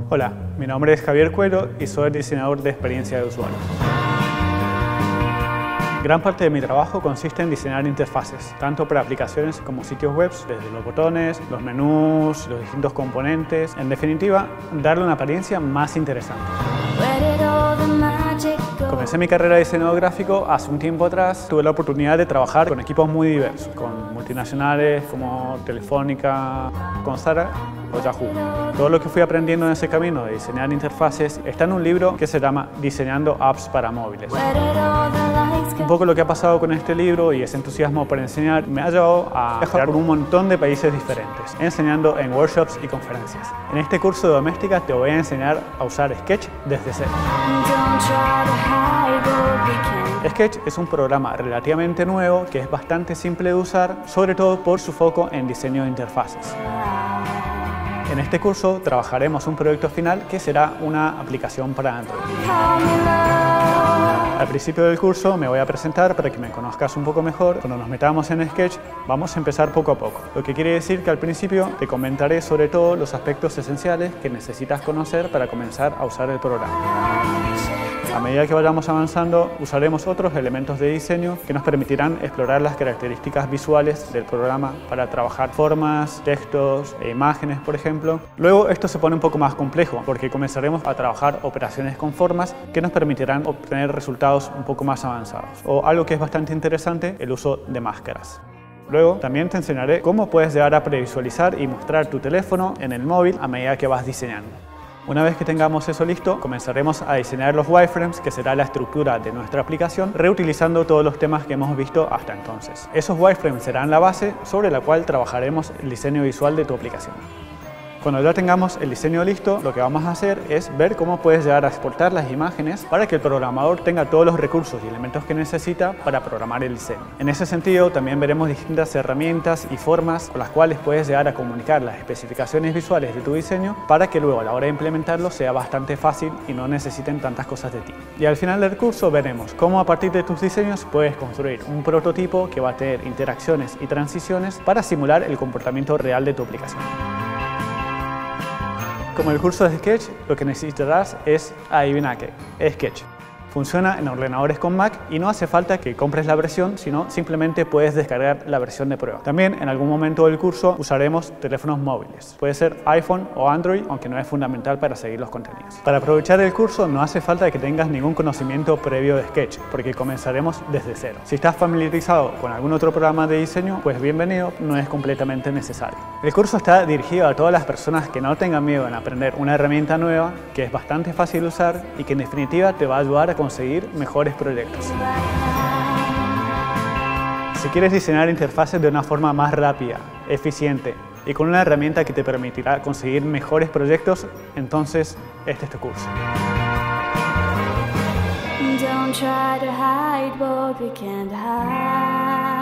Hola, mi nombre es Javier Cuero y soy diseñador de experiencia de usuario. Gran parte de mi trabajo consiste en diseñar interfaces, tanto para aplicaciones como sitios web, desde los botones, los menús, los distintos componentes. En definitiva, darle una apariencia más interesante. Comencé mi carrera de diseñador gráfico hace un tiempo atrás. Tuve la oportunidad de trabajar con equipos muy diversos, con multinacionales como Telefónica, con Zara o Yahoo. Todo lo que fui aprendiendo en ese camino de diseñar interfaces está en un libro que se llama Diseñando Apps para Móviles. Un poco lo que ha pasado con este libro y ese entusiasmo por enseñar me ha llevado a viajar por un montón de países diferentes, enseñando en workshops y conferencias. En este curso de doméstica te voy a enseñar a usar Sketch desde cero. Sketch es un programa relativamente nuevo que es bastante simple de usar, sobre todo por su foco en diseño de interfaces. En este curso trabajaremos un proyecto final que será una aplicación para Android. Al principio del curso me voy a presentar para que me conozcas un poco mejor. Cuando nos metamos en Sketch vamos a empezar poco a poco, lo que quiere decir que al principio te comentaré sobre todo los aspectos esenciales que necesitas conocer para comenzar a usar el programa. A medida que vayamos avanzando, usaremos otros elementos de diseño que nos permitirán explorar las características visuales del programa para trabajar formas, textos e imágenes, por ejemplo. Luego esto se pone un poco más complejo porque comenzaremos a trabajar operaciones con formas que nos permitirán obtener resultados un poco más avanzados. O algo que es bastante interesante, el uso de máscaras. Luego también te enseñaré cómo puedes llegar a previsualizar y mostrar tu teléfono en el móvil a medida que vas diseñando. Una vez que tengamos eso listo, comenzaremos a diseñar los wireframes, que será la estructura de nuestra aplicación, reutilizando todos los temas que hemos visto hasta entonces. Esos wireframes serán la base sobre la cual trabajaremos el diseño visual de tu aplicación. Cuando ya tengamos el diseño listo, lo que vamos a hacer es ver cómo puedes llegar a exportar las imágenes para que el programador tenga todos los recursos y elementos que necesita para programar el diseño. En ese sentido, también veremos distintas herramientas y formas con las cuales puedes llegar a comunicar las especificaciones visuales de tu diseño para que luego a la hora de implementarlo sea bastante fácil y no necesiten tantas cosas de ti. Y al final del curso veremos cómo a partir de tus diseños puedes construir un prototipo que va a tener interacciones y transiciones para simular el comportamiento real de tu aplicación. Como el curso de Sketch, lo que necesitarás es, adivina qué, Sketch. Funciona en ordenadores con Mac y no hace falta que compres la versión, sino simplemente puedes descargar la versión de prueba. También en algún momento del curso usaremos teléfonos móviles. Puede ser iPhone o Android, aunque no es fundamental para seguir los contenidos. Para aprovechar el curso no hace falta que tengas ningún conocimiento previo de Sketch, porque comenzaremos desde cero. Si estás familiarizado con algún otro programa de diseño, pues bienvenido, no es completamente necesario. El curso está dirigido a todas las personas que no tengan miedo en aprender una herramienta nueva, que es bastante fácil de usar y que en definitiva te va a ayudar a conseguir mejores proyectos. Si quieres diseñar interfaces de una forma más rápida, eficiente y con una herramienta que te permitirá conseguir mejores proyectos, entonces este es tu curso. Don't try to hide what we can't hide.